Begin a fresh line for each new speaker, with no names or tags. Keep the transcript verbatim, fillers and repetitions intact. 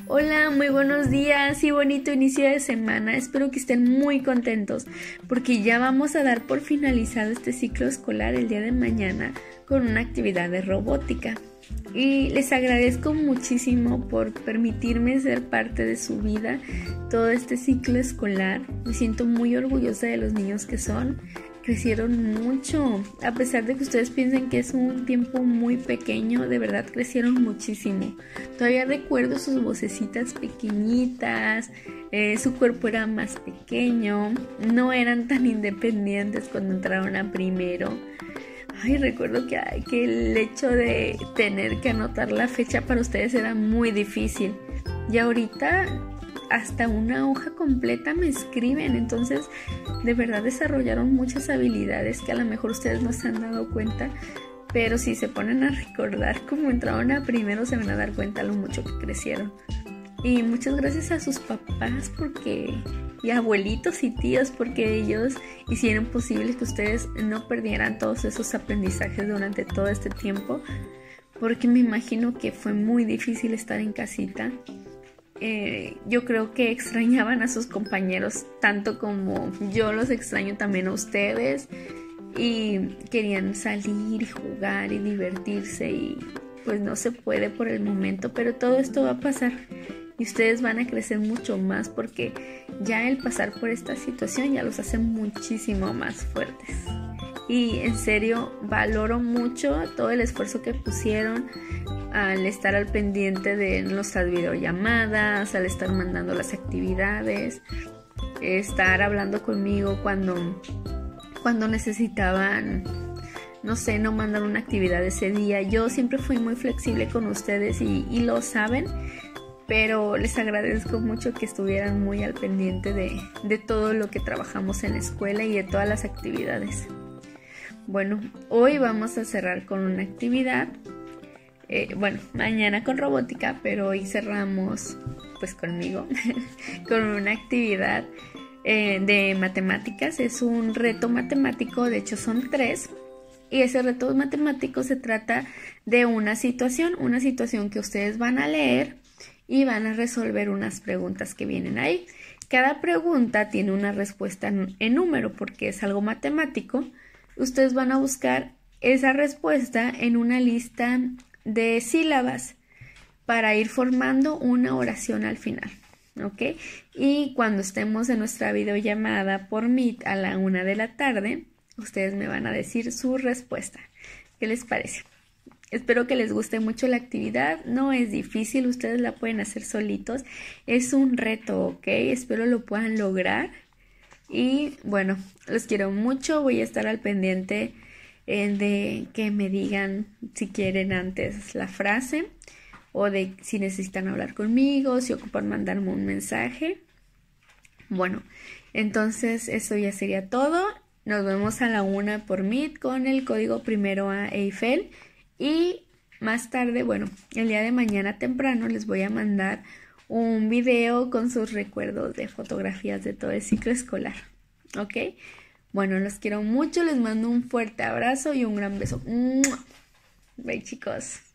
Hola, muy buenos días y bonito inicio de semana. Espero que estén muy contentos porque ya vamos a dar por finalizado este ciclo escolar el día de mañana con una actividad de robótica. Y les agradezco muchísimo por permitirme ser parte de su vida todo este ciclo escolar. Me siento muy orgullosa de los niños que son. Crecieron mucho, a pesar de que ustedes piensen que es un tiempo muy pequeño, de verdad crecieron muchísimo. Todavía recuerdo sus vocecitas pequeñitas, eh, su cuerpo era más pequeño, no eran tan independientes cuando entraron a primero. Ay, recuerdo que, ay, que el hecho de tener que anotar la fecha para ustedes era muy difícil. Y ahorita hasta una hoja completa me escriben, entonces de verdad desarrollaron muchas habilidades que a lo mejor ustedes no se han dado cuenta, pero si se ponen a recordar cómo entraron a primero se van a dar cuenta lo mucho que crecieron. Y muchas gracias a sus papás porque y abuelitos y tíos porque ellos hicieron posible que ustedes no perdieran todos esos aprendizajes durante todo este tiempo, porque me imagino que fue muy difícil estar en casita. Eh, yo creo que extrañaban a sus compañeros tanto como yo los extraño también a ustedes, y querían salir y jugar y divertirse, y pues no se puede por el momento, pero todo esto va a pasar y ustedes van a crecer mucho más porque ya el pasar por esta situación ya los hace muchísimo más fuertes. Y en serio valoro mucho todo el esfuerzo que pusieron al estar al pendiente de nuestras videollamadas, al estar mandando las actividades, estar hablando conmigo cuando, cuando necesitaban, no sé, no mandar una actividad ese día. Yo siempre fui muy flexible con ustedes y, y lo saben, pero les agradezco mucho que estuvieran muy al pendiente de, de todo lo que trabajamos en la escuela y de todas las actividades. Bueno, hoy vamos a cerrar con una actividad. Eh, bueno, mañana con robótica, pero hoy cerramos pues conmigo con una actividad eh, de matemáticas. Es un reto matemático, de hecho son tres, y ese reto matemático se trata de una situación, una situación que ustedes van a leer y van a resolver unas preguntas que vienen ahí. Cada pregunta tiene una respuesta en, en número porque es algo matemático. Ustedes van a buscar esa respuesta en una lista de sílabas para ir formando una oración al final, ¿ok? Y cuando estemos en nuestra videollamada por Meet a la una de la tarde, ustedes me van a decir su respuesta. ¿Qué les parece? Espero que les guste mucho la actividad. No es difícil, ustedes la pueden hacer solitos. Es un reto, ¿ok? Espero lo puedan lograr. Y bueno, los quiero mucho. Voy a estar al pendiente eh, de que me digan si quieren antes la frase o de si necesitan hablar conmigo, si ocupan mandarme un mensaje. Bueno, entonces eso ya sería todo. Nos vemos a la una por Meet con el código primero A Eiffel. Y más tarde, bueno, el día de mañana temprano les voy a mandar un video con sus recuerdos de fotografías de todo el ciclo escolar, ¿ok? Bueno, los quiero mucho, les mando un fuerte abrazo y un gran beso. Bye, chicos.